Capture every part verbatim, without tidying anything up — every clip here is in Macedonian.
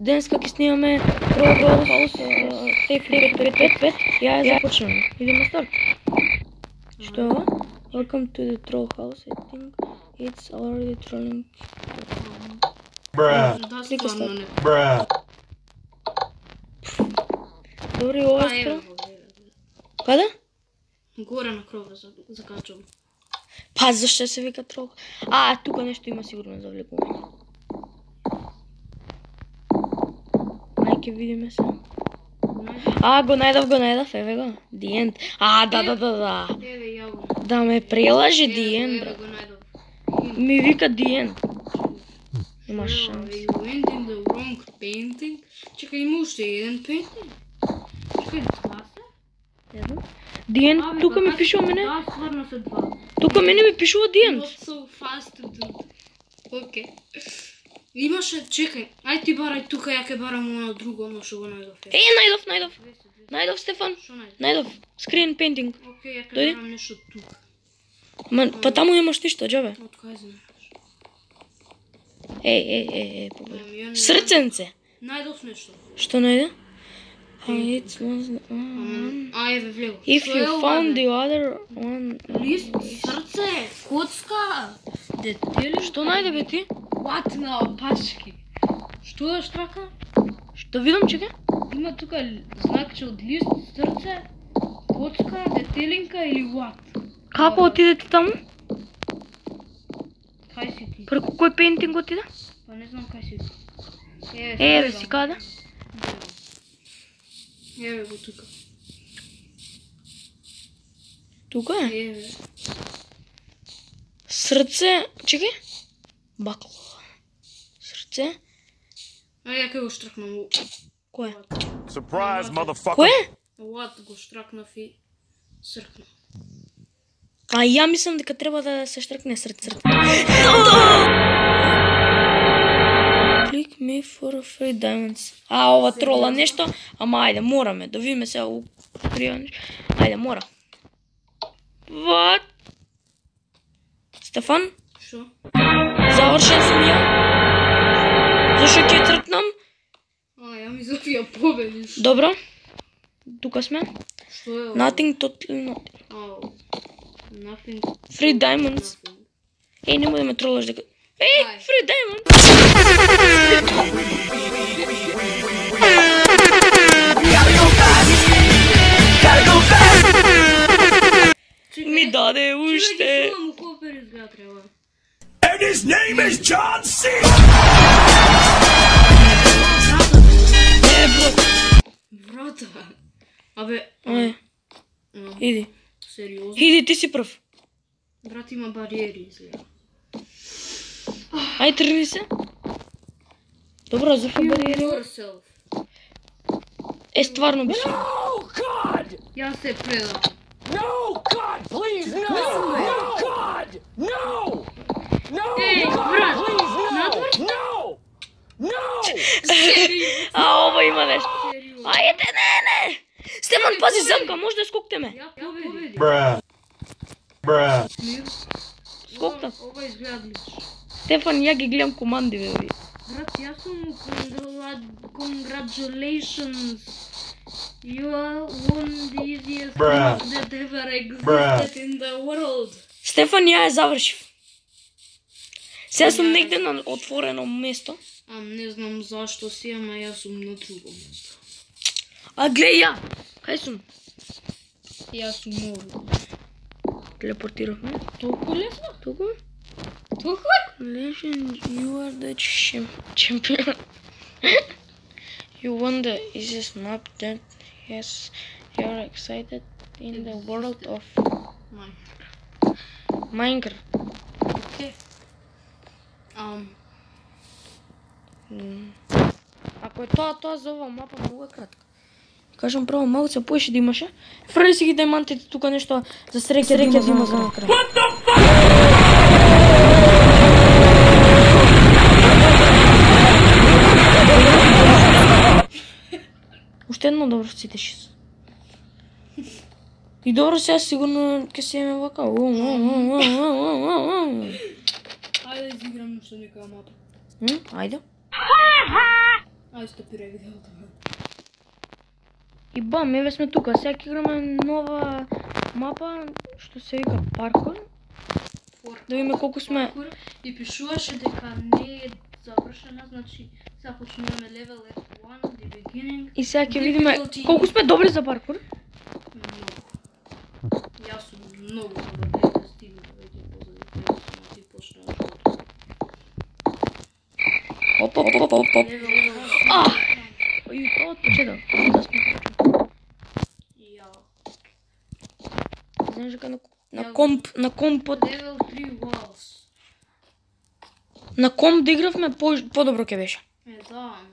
Денеска ќе снимаме Troll House Take пет пет пет пет. Ја ја започнеме. Идеме старт. Што е ова? Welcome to the Troll House. I think it's already trolling. Bruh. Клика старт. Bruh. Добри, ова е стро. Каде? Горе на крова закачувам. Па зашто се вика Troll? А, тука нешто има сигурно за влекување. Ај ќе видиме се. А, го најдов, го најдов, еве го. The end. А, да, да, да, да. Еве ја го. Да ме прелаже The end, Еве брат. го најдов. Ми вика The end. Има шанс. You went in the wrong painting. Чекај, има уште еден painting. Чекај, два се? Не знам. The end, тука ми пишува мене. Да, стварно се два. Тука мене ми пишува The end. Not so fast, dude. Окей. Имаше, чекај, ај ти барај тука, ја ке барам оно друго, оно што го најдов. Е, најдов, најдов. Најдов, Стефан. Што најдов? Најдов. Screen painting. Окей, ја ке Дојди. барам нешто тука. Ма, па таму немаш ништо, џабе. Од кај знаеш? Е, е, е, е, побој. Ами, ја не Срценце. Најдов нешто. Што најде? А, it's one. Ама, а еве влего. If Што е you ова, found бе? the other one. Лист, срце, коцка, детели. Што најде бе ти? What на опашки? Што да штрака? Што видам, чекај? Има тука знакче од лист, срце, коцка, детелинка или what? Како отиде ти таму? Кај си ти? Преку кој пейнтинг отиде? Па не знам кај си ти. Е, бе си каде? Еве го тука. Тука е. Еве. Срце, чекај. Баклава. Срце. Ај ја ке го штракнам. Кој? Surprise, motherfucker. Кој? What го штракнав и сркнав. А ја мислам дека треба да се штракне срце. Click me for free diamonds. А, ова трола нешто. Ама ајде, мораме. Да видиме сега у пријавниш. Ајде, мора. What? Стефан? Што? Завршен сум ја. Зашо ќе тркнам? А, ја ми Зофија победиш. Добро. Тука сме. Што е ова? Nothing, totally nothing. Ау. Nothing. Free diamonds. Nothing. Еј, немој да ме тролаш дека... Еј, Ај. free diamonds. Ми даде уште. Чекај, ги му копер изгледа треба. And his name is John C. Е, брат. Брата. Абе, Ај, а, иди. сериозно? Иди, ти си прв. Брат има бариери изгледа. Ај, тргни се. Добро, Зофи бариери. Yourself. Е, стварно би се. Oh, God! Ја се предам. No, God, please, no! No, God! No! No, Ей, God, брат, please, no! надвор? No! No! А, ова има нешто. Сериозно. Ајде, не, не. Стефан, пази замка, може да скоктеме. Ја победи. Bruh. Bruh. Скокта. Ова- Ова изгледа глич. Стефан, ја ги гледам команди, бе, ви. Брат, јас сум congrat- congratulations. You are won the easiest Bruh. map that ever existed Bruh. in the world. Стефан, ја ја завршив. Сега сум негде на отворено место. А не знам зашто си, ама јас сум на друго место. А глеј ја. Кај сум? Јас сум овде. Телепортиравме. Толку лесно? Тука. Толку? Legend, you are the champ champion. You won the easiest map that yes, you are excited in the world of Мај. Minecraft. Окей. Ам, М. Ако е тоа, тоа за ова мапа многу е кратка. Кажам право, малце поише да имаше. Фрли си ги даймантите тука нешто за среќа да има за накрај. Уште едно добро сите шест. И добро сега сигурно ќе се еме вака. ајде да изиграм нешто некоја мапа. М, ајде. Ај стопирај видеото. И бам, еве сме тука. Сега ќе играме нова мапа, што се вика паркур. Да видиме колку сме. И пишуваше дека не е завршена, значи сега почнуваме level one, the beginning. И сега ќе видиме колку сме добри за паркур. Многу. Јас сум многу добар да стигнам веќе позади тебе, сум ти почнав животот. Оп, оп, оп, оп, оп. А! И тоа од почеток. Да сме почнали. Ја. Знаеш дека на, на комп, на компот, Level three walls. на комп да игравме по, подобро ќе беше. Е, да, ама.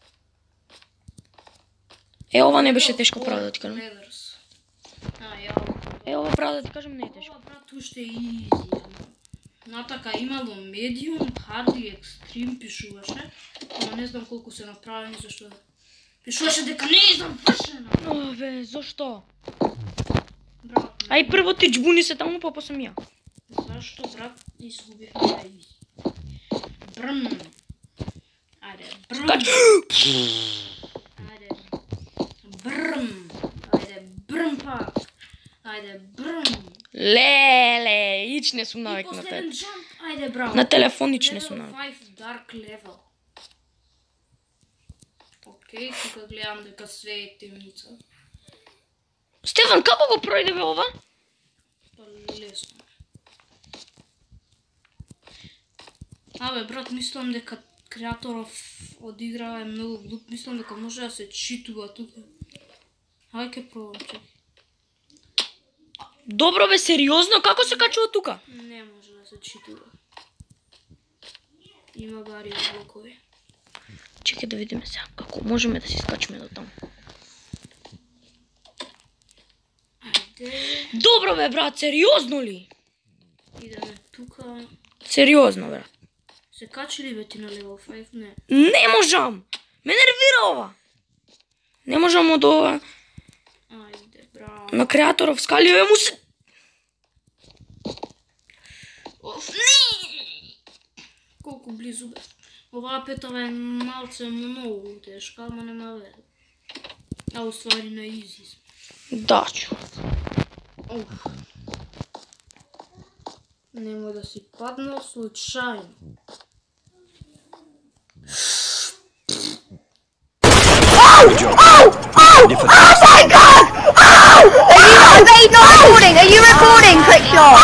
Е, ова не беше тешко, право да ти кажам. Leathers. А, ја. Е, ова право да ти кажам не е тешко. Ова брат уште е easy, ама. Натака имало medium, hard и extreme пишуваше, ама не знам колку се направени, зашто пишуваше дека не е завршена. О, бе, зашто? Брат, Ај прво ти джбуни се таму, па после ја. зашто брат изгубивме ја easy. Брм. Ајде, брм. Скач! Ајде. Брм. Ајде, брм пак. Ајде, брм. Леле, ич не сум И навикнат. последен jump. Ајде, браво. На телефон ич не Level сум навикнат. five dark level. Океј, тука гледам дека све е темница. Стефан, како го пројдеве ова? Па лесно. Абе, брат, мислам дека креаторов одиграва е многу глуп. Мислам дека може да се читува тука. Ајде ке пробам, чекај. Добро бе, сериозно, како се качува тука? Не може да се читува. Има бари блокови. Чекај да видиме сега како можеме да се скачиме до таму. Ајде, Добро бе, брат, сериозно ли? идеме тука. Сериозно, брат. Се качи ли бе ти на level five? Не. Не можам! Ме нервира ова. Не можам од ова. Ајде, браво. На креаторов скали, еве му се... Оф, не! Колку близу бе. Оваа петава е малце многу тешка, ама нема везе. А уствари на изи сме. Да, чу. Оф. Нема да си паднал случајно. Are you not recording? Are you recording, Crickshaw?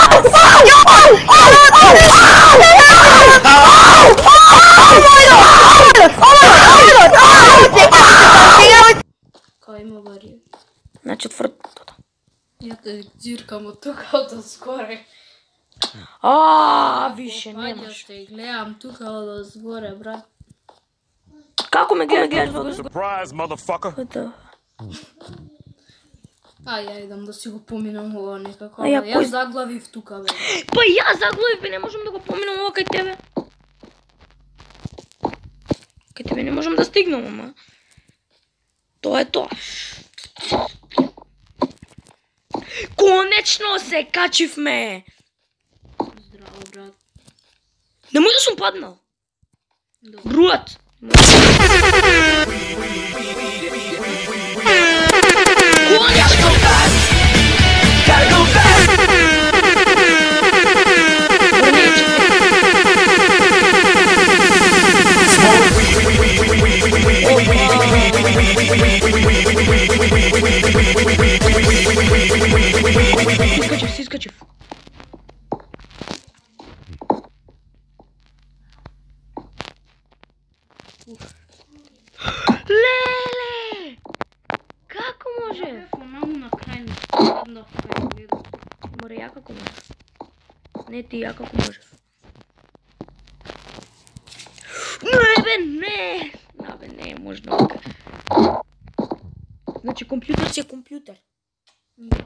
Кај има барија. На четвртото. Ја те дзиркам од тука од згоре. А, више немаш. Паѓаш те и гледам тука од згоре, брат. Како ме гледаш во го Surprise, motherfucker. да. Ај, ја идам да си го поминам ова некако. А ја Ја кој- заглавив тука, бе. Па ја заглавив, бе, не можам да го поминам ова кај тебе. Кај тебе не можам да стигнам, ама. Тоа е тоа. Конечно се качивме. Здраво, брат. Немој да сум паднал. Добро. Бруат. Искачив, си искачив. Леле! Како може? Бев онаму на крај ми паднав кај гледам. Море, ја како можеш. Не ти, ја како можеш. Не, бе, не! Да, бе, не, можно ока. Значи, компјутер си е компјутер. Да.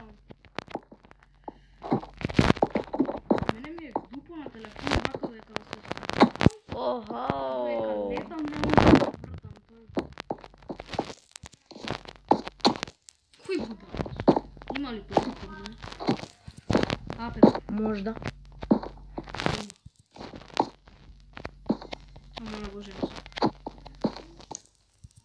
Мене ми е глупо на телефон, вака дека се дека Охо! летам, не можам да вратам. Кој бубац? Има ли бубац? Апе, Можда. ама на боже ми се.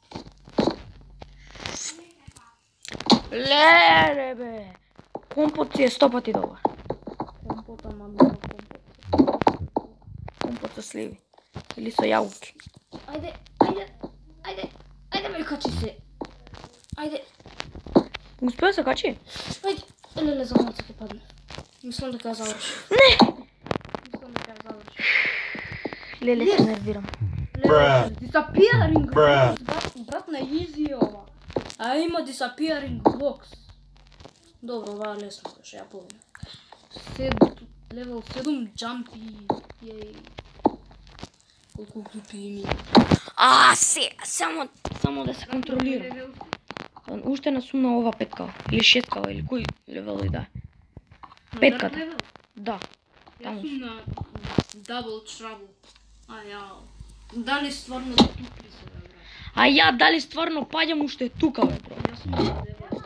Леле, бе. Компот си е сто пъти добър. Компот, ама много компот. Компот с сливи. Или са ябълки. Айде, айде, айде, айде ме качи се. Айде, Успя да се качи? айде. Леле, за малко се падне. Мислам да ка завърши. Не! Мислам да ка завърши. Леле, се нервирам. Леле, disappearing Bruh. blocks, брат, брат на изи ова. А има disappearing blocks. Добро, ова е лесно, ще я помня. Левел седем, джампи. Ей. Колко глупи ими. А, се, само, само да се контролира. Още насумна ова петкава. Или шесткава, или кој левел и да. Петката. Да. Јас сум на Double Trouble. А ја. Дали стварно тук ли се, бе, брат? А ја дали стварно паѓам уште тука, бе, бро. Јас сум на девет.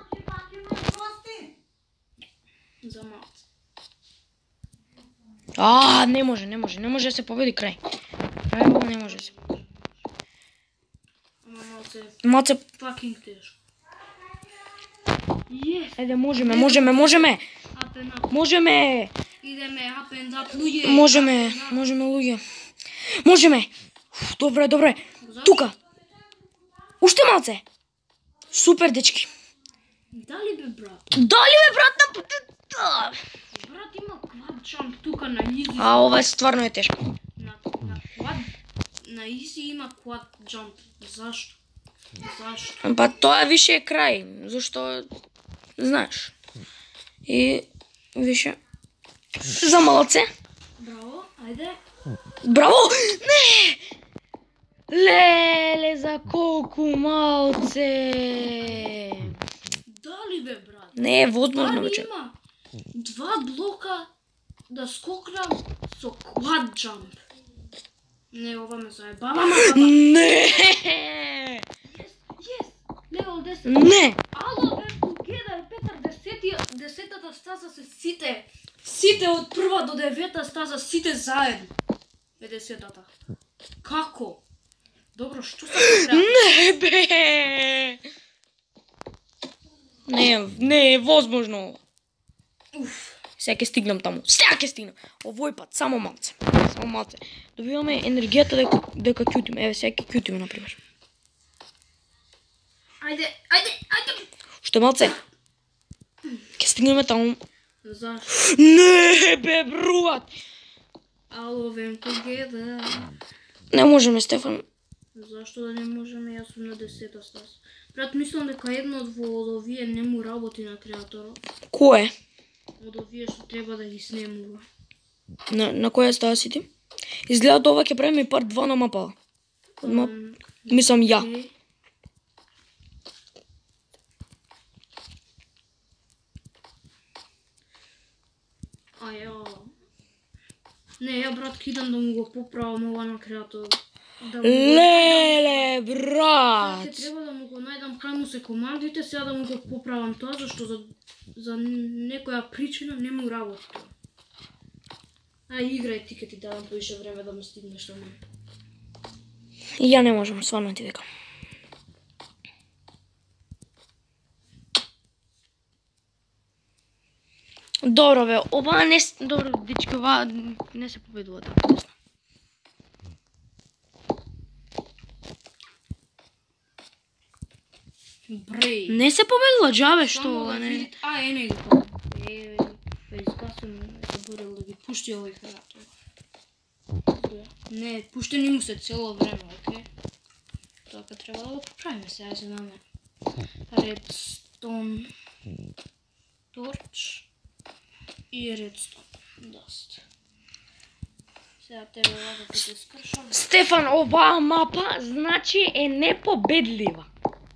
За малце. А, не може, не може, не може да се победи крај. Крај ова не може да се. Ама малце е Малце, fucking тешко. Yes! ајде, можеме, можеме, можеме. Up and up. Можеме, Идеме up and up, луѓе. можеме, можеме, луѓе. Можеме. Уф, добре, добре. Тука. Уште малце. Супер, дечки. Дали бе, брат? Дали бе, брат, на путета? Брат има quad jump тука на easy. А, ова е стварно е тешко. На, на quad, на easy има quad jump. Зашто? Зашто? Па тоа више е крај, зашто знаеш. И више за малце. Браво, ајде. Браво! Не! Леле, за колку малце! Дали бе, брат? Не е возможно, Дали вече. има два блока да скокнам со quad jump? Не, ова ме заебава, ма баба. Не! Yes, левел десет. Не! Ало, бе, together, Петър, десетия, десетата стаза се сите. Сите од прва до девета стаза, сите заедно. Е десетата. Како? Добро, што се треба? Не, бе! Не, не е возможно. Уф. Сега ќе стигнам таму. Сега ќе стигнам. Овој пат само малце. Само малце. Добиваме енергијата дека дека кјутиме. Еве сега ќе кјутиме на пример. Ајде, ајде, ајде. Уште малце. Ќе стигнеме таму. Зашто? Не, бе, брат. Ало, вем together. Не можеме, Стефан. Зашто да не можеме, јас сум на десета стаза. Брат, мислам дека едно од во овие не му работи на креаторот. Кој е? Од овие што треба да ги снемува. На, на која става си ти? Изгледа ова ќе правиме парт два на мапа. Ма, мислам ја. Окей. А ја... Не, ја брат кидам да му го поправам ова на креатор. Да му го... Леле, Ќе брат. треба да му го најдам кај му се командите, сега да му го поправам тоа, зашто за, за некоја причина не му работи тоа. А играј ти ке ти дадам повише време да ме стигнеш до мене. И ја не можам, стварно ти викам. Добро бе, ова не с- добро дечки, ова не се победува така лесно. Бреј. Не се победува, джабе, што Само ова да не. видите- А, е, не ги помня. Е, бе, изгасам, заборел да ги пушти овој креатор. Не, пуштени му се цело време, окей? Тоа ка треба да го поправиме, сега се даме. Redstone torch и redstone dust. Сега тебе ова да те скршам. Стефан, оваа мапа значи е непобедлива.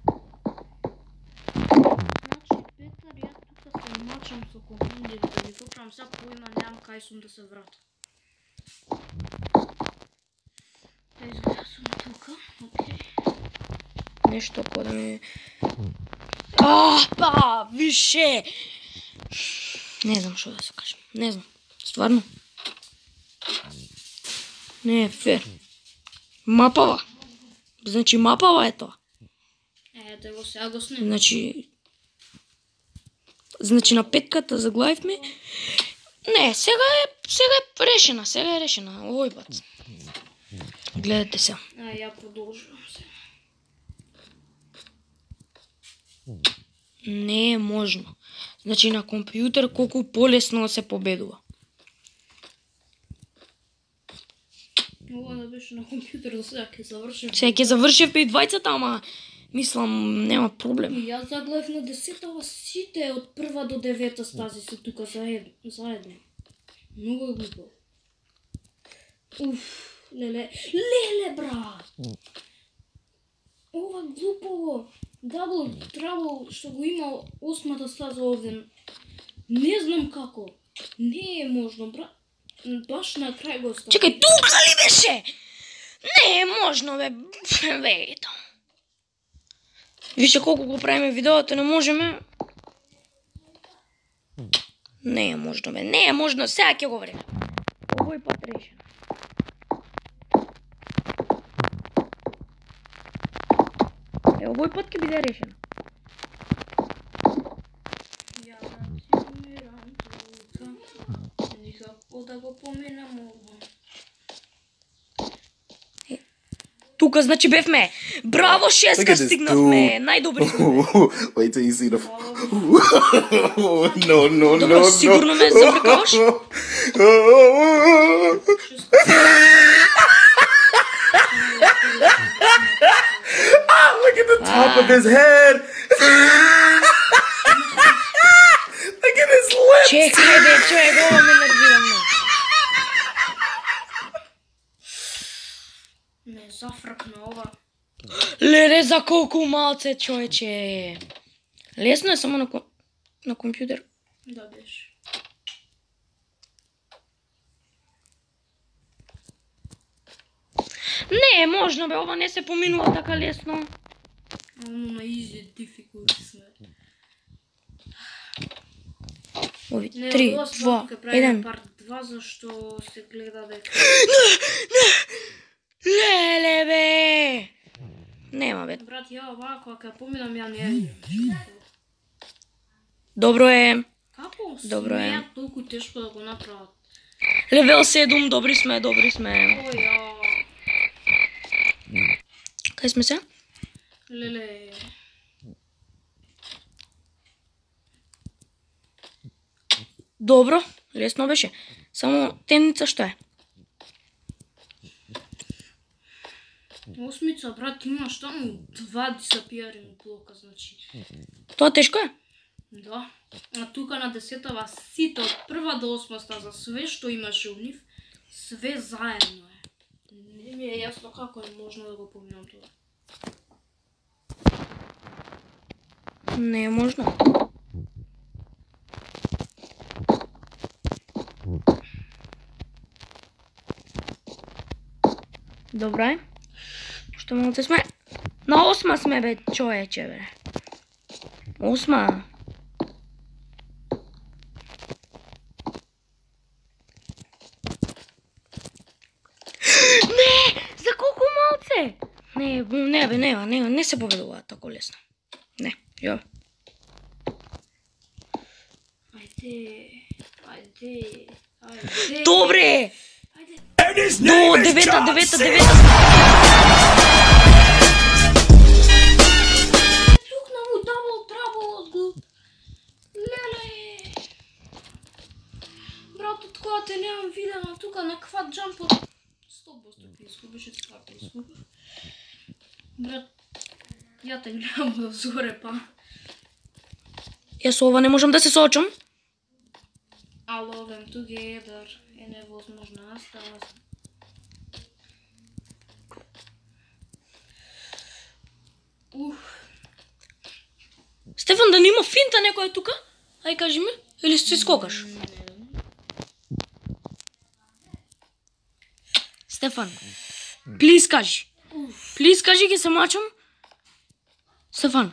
Значи, Петар, ја тука се мачам со командите да ги поправам, сега поима немам кај сум да се вратам. Да изгледа сум тука, окей. Нешто кој да ми... А, па, више! Не знам што да се кажем. Не знам. Стварно. Не е фер. Мапава. Значи мапава е тоа. Е, те го сега го снем. Значи... Значи на петката заглавивме. Не, сега е, сега е решена, сега е решена. Овој пат. Гледате се. А, ја продолжувам се. Не е можно. Значи на компјутер колку полесно се победува. Ова да беше на компјутер до сега ќе завршим. Сега ќе завршивме и двајцата, ама мислам нема проблем. И јас заглавив на десетава сите од прва до девета стази се тука заедно. заедно. Многу е глупо. Уф, леле, леле брат. Ова глупо. Дабл трабл што го има осмата стаза овде. Не знам како. Не е можно, брат. Баш на крај го ставам. Чекај, тука ли беше? Не е можно, бе. Бе, ето. Вижте колку го правиме видеото, не можеме. Не е можно, бе. Не е можно, сега ќе го време. Овој пат решен. Е, овој пат ќе биде решен. Ја да си умирам тука. Никако да го поминам ова. Тука, значи бевме. Браво, Look шеска at this стигнавме. dude. Најдобри сме. Wait till you see the. no, no, no, Добро, no. сигурно ме забркаваш? Ah, look at the top of his head. Look at his lips. Чекај, бе, човек, ова ме нервира ме. Ме зафркна ова. Леле, за колку малце, човече. Лесно е само на, ко... на компјутер. Да беше. Не е можно, бе, ова не се поминува така лесно. Оно на easy difficulty сме. Ови, Не, три, ова два, свака правиме еден. парт два, зашто се гледа дека... Леле, бе. Нема, бе. Брат, ја оваа, кога ќе поминам, ја не ја. Добро е. Како Добро е. смеат толку тешко да го направат? Левел седум, добри сме, добри сме. Ој, ја... Кај сме се? Леле... Добро, лесно беше. Само темница што е? Осмица, брат, имаш таму два дисапиаринг блока, значи. Тоа тешко е? Да. А тука на десетава сите од прва до осма стаза, све што имаше у нив, све заедно е. Не ми е јасно како е можно да го поминам тоа. Не е можно. Добро е. Што малце сме? На осма сме, бе, човече, бе. Осма. Не! За колку малце? Не, не, бе, не, не, не се победува тако лесно. Не, ја. Ајде, ајде, ајде. Добре! And his До name is девета, John девета, C. девета. Цукна му дабл трабл го. Леле. Брат, од кога те немам видено тука на квад джампот. сто проценти ти изгубиш, стварно изгубиш. Брат, ја те гледам од згоре, па. Јас ова не можам да се соочам. All of them together е невозможна става. Ух. Стефан, да не има финта некој тука? Ај кажи ми, или се скокаш? Стефан, плиз кажи. Плиз кажи, ќе се мачам. Стефан.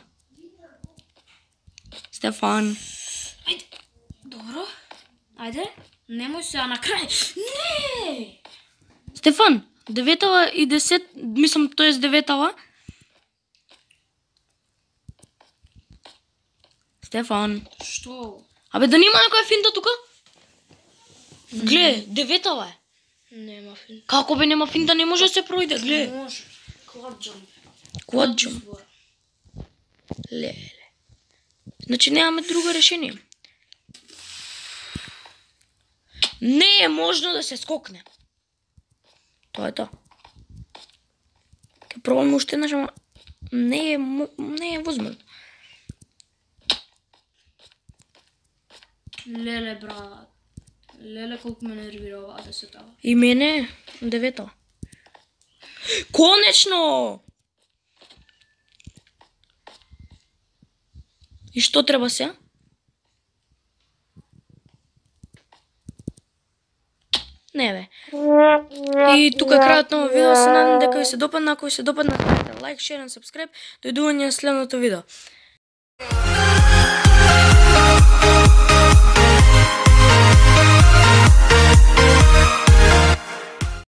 Стефан. Ајде. Добро. Ајде. Немој сега на крај. Не! Стефан, деветава и десет, мислам, тоест деветава. Стефан. Што? Абе, да нема некоја финта тука? Гле, девета бе. Нема фин. Како бе нема финта, не може да се пројде, гле. Може. Кладжам. Кладжам. Леле. Значи немаме друго решение. Не е можно да се скокне. Тоа е тоа. Ке пробаме уште еднаш, ама не е, не е возможно. Леле, брат. Леле, колку ме нервира оваа десетава. И мене девета. Конечно! И што треба се? Не бе. И тука е крајот на овој видео, се надам дека ви се допадна, ако ви се допадна, лайк, шер и сабскрайб, дојдување на следното видео.